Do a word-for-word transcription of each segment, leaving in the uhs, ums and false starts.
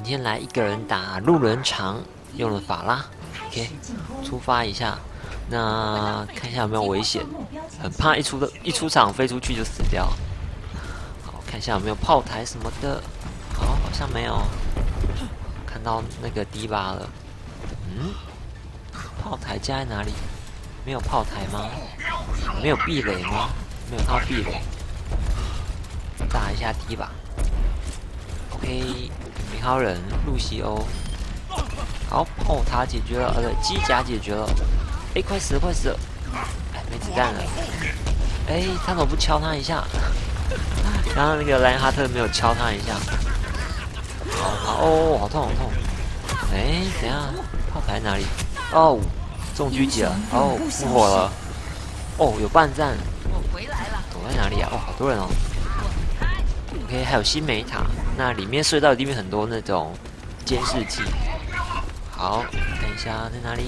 今天来一个人打路人场，用了法拉 ，OK， 出发一下。那看一下有没有危险，很怕一出的一出场飞出去就死掉。好，看一下有没有炮台什么的。好，好像没有。看到那个迪巴了。嗯，炮台架在哪里？没有炮台吗？没有壁垒吗？没有看到壁垒。打一下迪巴。OK， 米哈人、露西欧。好，炮塔解决了，呃，对，机甲解决了。哎，快死了，快死了！哎，没子弹了。哎，他怎么不敲他一下？刚刚那个莱因哈特没有敲他一下。好，好哦，好痛，好痛！哎，等一下，炮台哪里？哦，中狙击了。哦，复活了。哦，有半战。躲在哪里啊？哦，好多人哦。OK， 还有新美塔，那里面隧道里面很多那种监视器。好，看一下在哪里。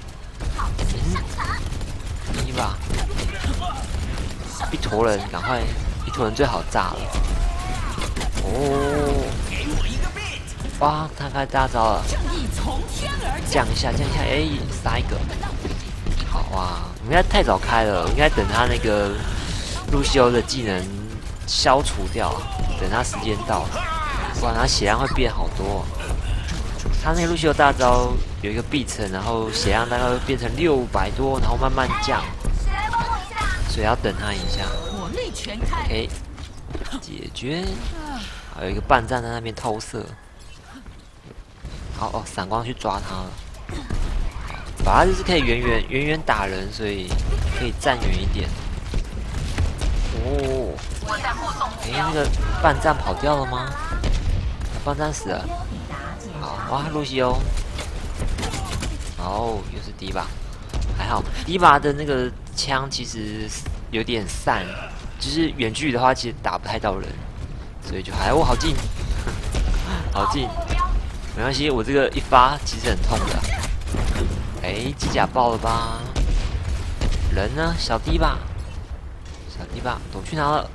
嗯，一把，一坨人，赶快，一坨人最好炸了。哦，哇，他开大招了，降一下，降一下，哎，杀一个。好哇，应该太早开了，应该等他那个露西欧的技能消除掉，等他时间到，不然他血量会变好多。他那个露西欧大招有一个必成，然后血量大概会变成六百多，然后慢慢降，所以要等他一下。OK， 解决。还有一个半站在那边偷射。好哦，闪光去抓他了。法拉就是可以远远远远打人，所以可以站远一点。哦，哎，那个半站跑掉了吗？半站死了。好，哇，露西欧。哦，又是迪巴，还好，迪巴的那个枪其实有点散，就是远距离的话，其实打不太到人，所以就还我好近，好近，没关系，我这个一发其实很痛的。哎，机甲爆了吧？人呢？小迪巴，小迪巴躲去哪了？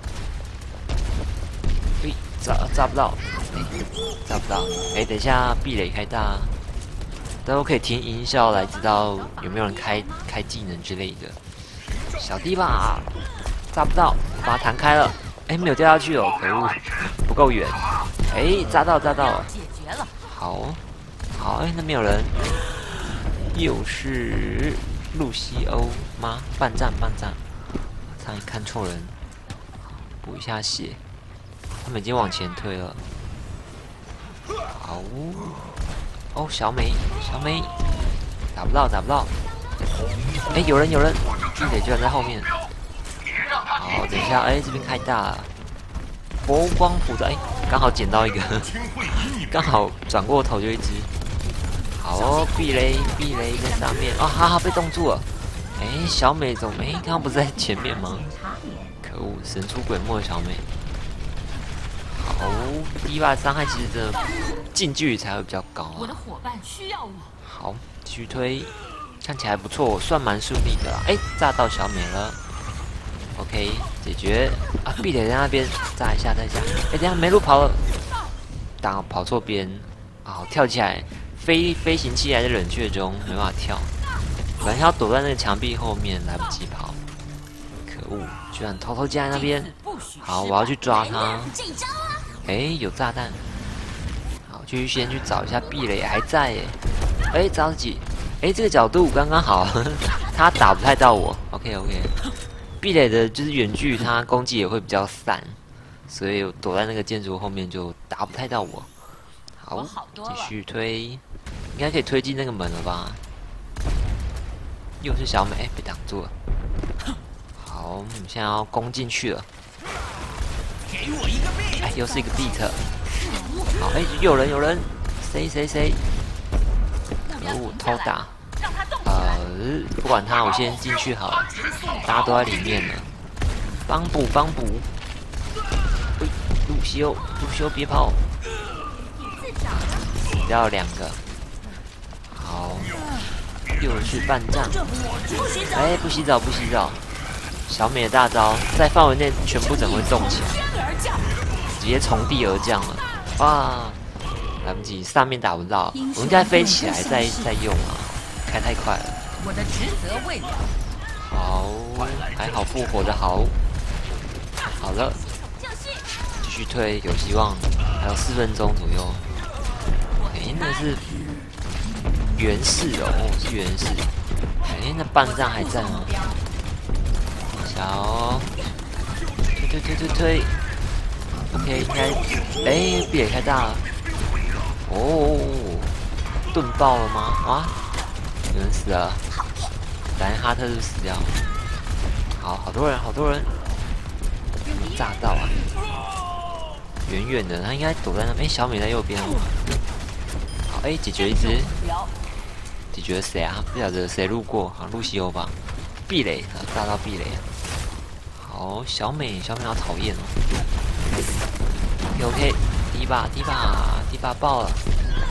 喂，抓抓不到，哎，抓不到。哎，等一下壁垒开大。都可以听音效来知道有没有人开开技能之类的。小迪吧，炸不到，把它弹开了。哎，没有掉下去哦，可恶，不够远。哎，炸到，炸到了。好，好，哎，那边有人，又是露西欧吗？半站，半站，差点看错人。补一下血，他们已经往前推了。好。哦，小美，小美，打不到，打不到。哎，有人，有人，地雷居然在后面。好，等一下，哎，这边开大了。佛光普照，哎，刚好捡到一个，刚好转过头就一只。好哦，避雷，避雷在上面。啊、哦，哈哈，被冻住了。哎，小美怎么？哎，刚刚不是在前面吗？可恶，神出鬼没的小美。好，第一把伤害其实真的近距离才会比较高、啊。我的伙伴需要我。好，继续推，看起来不错，算蛮顺利的啦。哎，炸到小美了。OK， 解决。啊，壁垒在那边，炸一下，炸一下。哎，等一下没路跑了，打跑错边。好，跳起来，飞飞行器还在冷却中，没办法跳。本来要躲在那个墙壁后面，来不及跑。可恶，居然偷偷架在那边。好，我要去抓他。哎，有炸弹。好，继续先去找一下壁垒，还在耶。哎，着急。哎，这个角度刚刚好，他打不太到我。OK OK。壁垒的就是远距，他攻击也会比较散，所以我躲在那个建筑后面就打不太到我。好，继续推，应该可以推进那个门了吧？又是小美，哎，被挡住了。好，我们现在要攻进去了。给我一个 beat！ 哎，又是一个 beat。好，哎，有人有人，谁谁谁？可恶，偷打。呃，不管他，我先进去好了。大家都在里面呢。帮补帮补。喂，露西欧，露西欧别跑。死掉两个。好，又是半站。哎，不洗澡不洗澡。小美的大招在范围内全部整会动起来，直接从地而降了。哇！ 来不及，上面打不到，我应该飞起来再再用啊，开太快了。 我的职责未了。 好，还好复活的好。好了，继续推，有希望，还有四分钟左右。哎，那是源氏哦，是源氏。哎，那半藏还在吗？小，推推推推推。OK， 应该，哎，壁垒开大了。哦，盾爆了吗？啊，有人死了。莱恩哈特是不是死掉？好好多人，好多人。炸到啊！远远的，他应该躲在那边。哎，小美在右边哦。好，哎，解决一只。解决了谁啊？不晓得谁路过，好像露西欧吧？壁垒，炸到壁垒。好，小美，小美好讨厌哦。OK OK， 第一把，第一把，第一把爆了。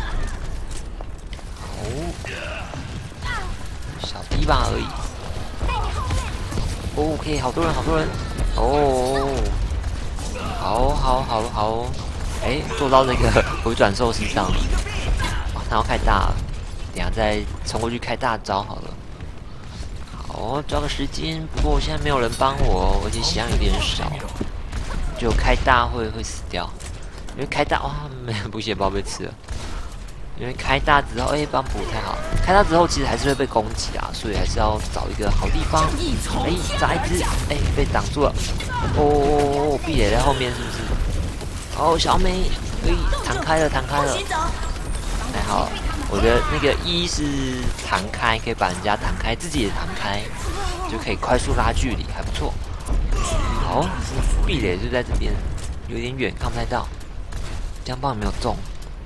好，小第一把而已。OK， 好多人，好多人。哦，好，好，好，好。哎，做到那个回转寿司上了。哇，他要开大了，等下再冲过去开大招好了。好，抓个时间。不过我现在没有人帮我，而且血量有点少，就开大会会死掉。因为开大哇，没有补血包被吃了。因为开大之后，哎，帮补太好。开大之后其实还是会被攻击啊，所以还是要找一个好地方。哎，炸一只，哎，被挡住了。哦，壁垒在后面是不是？哦，小美，哎，弹开了，弹开了。还好，我的那个一是弹开，可以把人家弹开，自己也弹开，就可以快速拉距离，还不错。好，壁垒就在这边，有点远，看不太到。江棒没有中。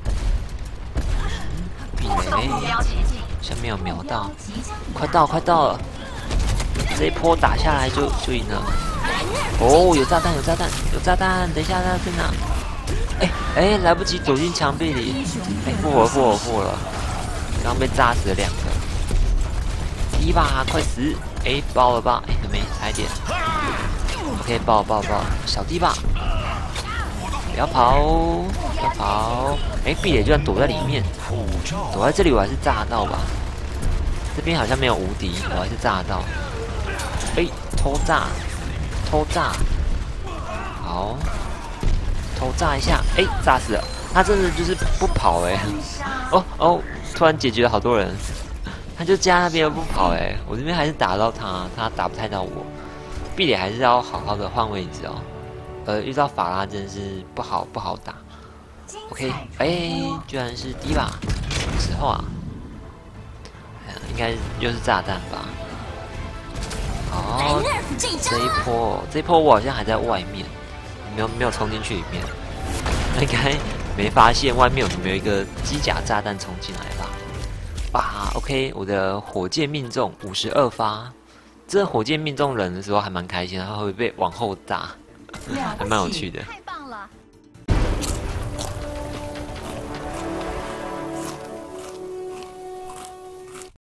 壁垒，下面有瞄到，快到快到了，这一波打下来就就赢了。哦，有炸弹有炸弹有炸弹，等一下他在哪？哎哎，来不及走进墙壁里，哎，复活复活复活了，刚刚被炸死了两个。第一把快死，哎，爆了吧？哎，没差一点。OK， 爆爆爆，小第一把。不要跑，不要跑！哎，壁垒居然躲在里面，躲在这里我还是炸到吧？这边好像没有无敌，我还是炸到。哎，偷炸，偷炸，好，偷炸一下，哎，炸死了！他真的就是不跑哎，哦哦，突然解决了好多人，他就加那边又不跑哎，我这边还是打到他，他打不太到我。壁垒还是要好好的换位置哦。呃，遇到法拉真是不好不好打。OK， 哎、欸，居然是第一把，什么时候啊？应该又是炸弹吧？哦，这一波，这一波我好像还在外面，没有没有冲进去里面，应该没发现外面有没有一个机甲炸弹冲进来吧？哇 ，OK， 我的火箭命中五十二发，这火箭命中人的时候还蛮开心的，他会被往后炸。还蛮有趣的。